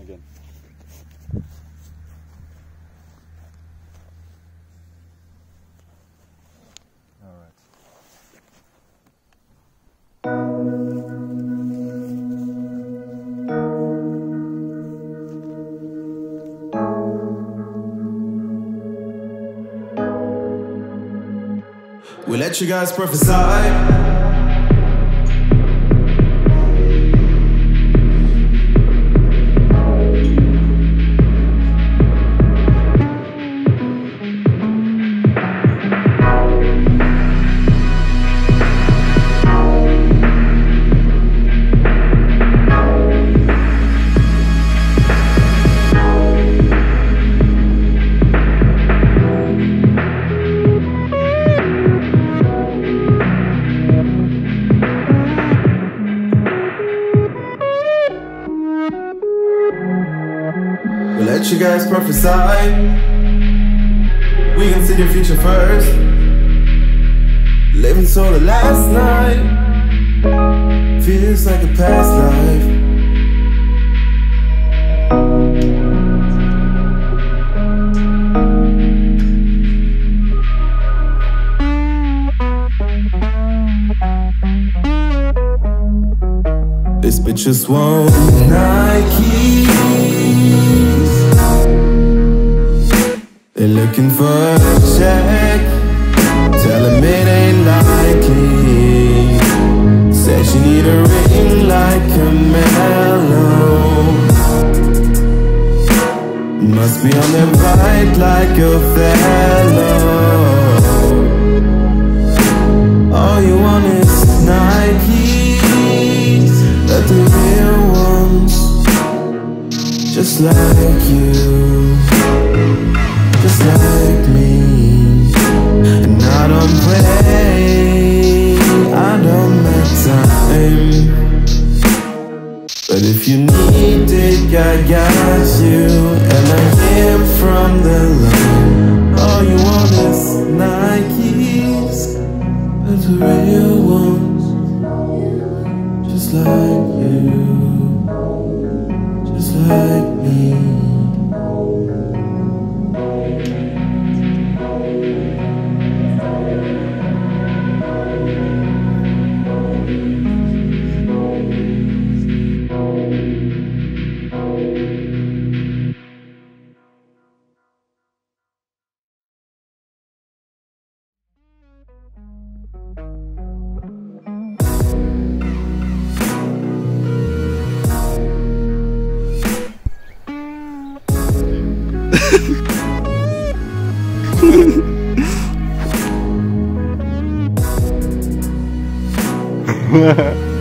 again. All right. We let you guys prophesy. We let you guys prophesy. We can see the future first. Living so the last night feels like a past life. This bitch just won't Nike. They're looking for a check. Tell them it ain't likely. Said she need a ring like a mellow. Must be on the right like a fellow. All you want is Nikes, but the real ones, just like you, just like me. And I don't play, I don't make time. But if you need it, I got you. And I hear from the line, all you want is Nikes, but the real ones, just like you, just like me. Ha